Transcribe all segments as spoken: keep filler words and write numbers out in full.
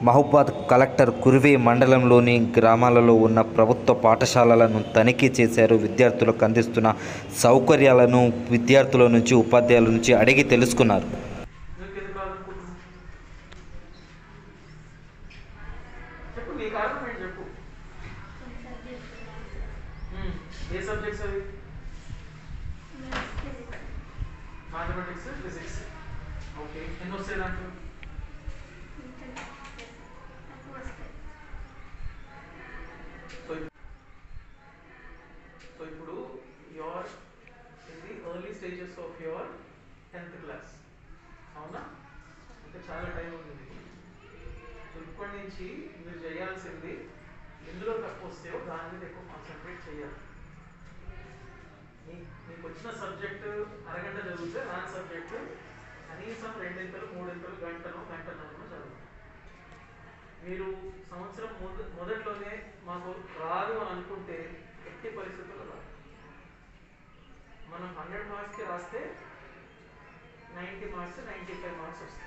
Mahabubabad collector Kuravi మండలంలోని గ్రామాలలో ఉన్న ప్రభుత్వ పాఠశాలలను తనిఖీ చేశారు. విద్యార్థులకు అందిస్తున్న సౌకర్యాలను విద్యార్థుల నుంచి, ఉపాధ్యాయుల నుంచి అడిగి తెలుసుకున్నారు. Mathematics, physics. ఓకే, ఎన్ని వస్తాయి దాంట్లో? సో ఇప్పుడు your in the early stages of your tenth class, అవునా? అంటే చాలా టైం ఉంది. సో ఇప్పటి నుంచి మీరు చేయాల్సింది ఎందులో తక్కువ వస్తాయో దాని మీద ఎక్కువ కాన్సన్ట్రేట్ చేయాలి. మీకు వచ్చిన సబ్జెక్టు అరగంట చదివితే రాని సబ్జెక్టు కనీసం రెండింతలు, మూడింతలు, గంటను గంటన్నరను చదవాలి. మీరు సంవత్సరం మొద మొదట్లోనే మాకు రాదు అని అనుకుంటే ఎట్టి పరిస్థితుల్లో రాదు. మనం హండ్రెడ్ మార్క్స్కి రాస్తే ninety marks ninety five marks వస్తాయి.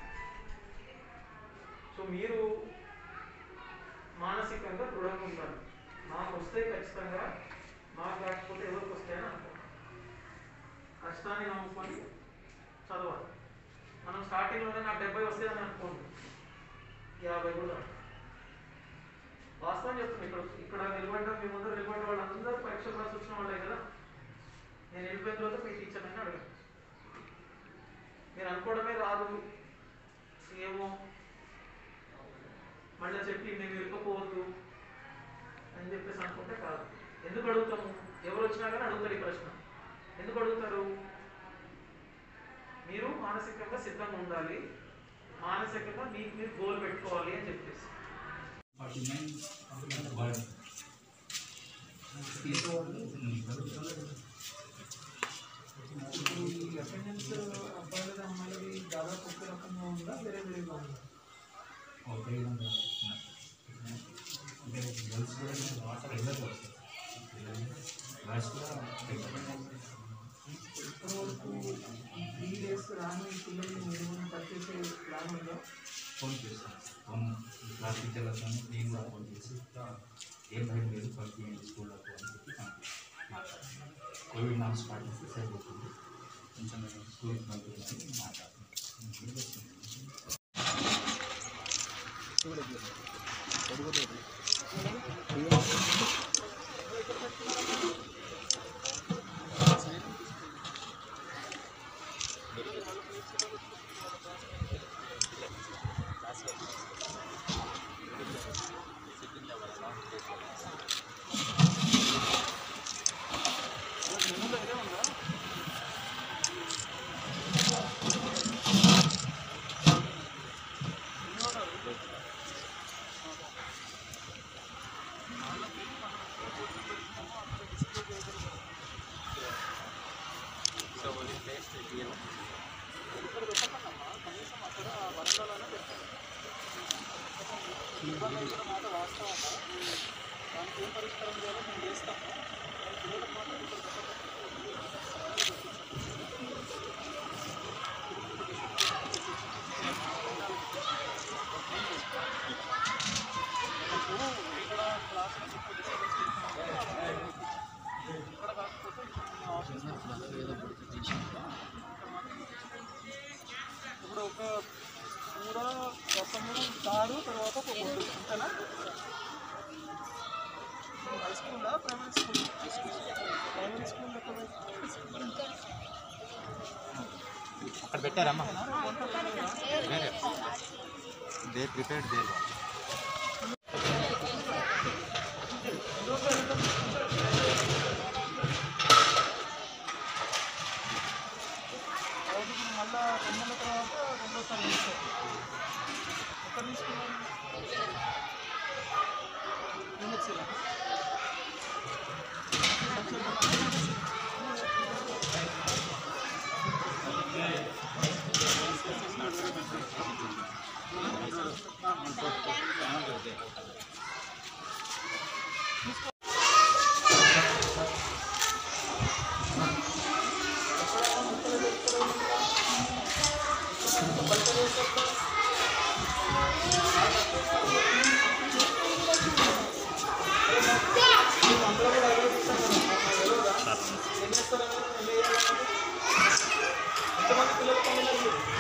సో మీరు మానసికంగా దృఢంగా ఉండాలి. మాకు వస్తే ఖచ్చితంగా, మాకు రాకపోతే ఎవరికి వస్తాయని అనుకోండి. కష్టాన్ని నమ్ముకొని చదవాలి. మనం స్టార్టింగ్లోనే నాకు డెబ్బై వస్తాయని అనుకోండి, యాభై కూడా వాస్తవం చెప్తుంది. ఇక్కడ ఇక్కడ నిలబడ్డ మీ ముందర నిలబడ్డ వాళ్ళందరూ పరీక్ష రాసి వచ్చిన వాళ్ళే కదా. నేను వెళ్ళిపోయిన తర్వాత మీ టీచర్ అని అడగండి. మీరు అనుకోవడమే రాదు, ఏమో మళ్ళీ చెప్పి మేము ఇరుక్కపోవద్దు అని చెప్పేసి అనుకుంటే కాదు. ఎందుకు అడుగుతాము? ఎవరు వచ్చినా కానీ అడుగుతారు ఈ ప్రశ్న. ఎందుకు అడుగుతారు? మీరు మానసికంగా సిద్ధంగా ఉండాలి, మానసికంగా మీకు మీరు గోల్ పెట్టుకోవాలి అని చెప్పేసి. అటెండెన్స్ అబ్బాయిలది అమ్మాయిలది దాదాపు ఒకే రకంగా ఉందా, వేరే వేరేగా ఉందా? ఒకే రకంగా అంటే గర్ల్స్ కూడా వాటర్ రెగ్యులర్గా వస్తాయి. ఇప్పటివరకు ఈ త్రీ డేస్ రాని పిల్లల్ని మీరు టచ్ చేసే ప్లాన్ ఉందా? ఫోన్ చేస్తాను. ఫోన్ క్లాస్ టీచర్లకు కానీ నేను కూడా ఫోన్ చేసి ఏం భయం లేదు, పంపించండి స్కూళ్ళకు అని చెప్పి మాట్లాడుతున్నాను. కోవిడ్ నామ్స్ పాటిస్తే సరిపోతుంది, కొంచెం స్కూల్కి పంపించాలని మాట్లాడుతున్నాను. దానికి ఏం పరిష్కారం చేయాలో మేము చేస్తాము. ఇక్కడ క్లాసులు ఇక్కడ కాకపోతే ఇప్పుడు ఒక కూర, రసము, చారు, తర్వాత ఒక గుడ్డు, అంతేనా? హై స్కూలా, ప్రైవేట్ స్కూల్? ప్రైవేట్ స్కూల్ అక్కడ పెట్టారమ్మా, దే ప్రిపేర్డ్ దేర్. మళ్ళా రెండు నెలల తర్వాత రెండోసారి తీసుకోవాలి. ఎక్కడ తీసుకున్నాను? అందులో కూడా ఆలోచిస్తాం కదా. ఎన్ని ఇస్తారని ఎన్ని వేయాలన్నది ఎంతమంది పిల్లలు పొందినారు మీరు?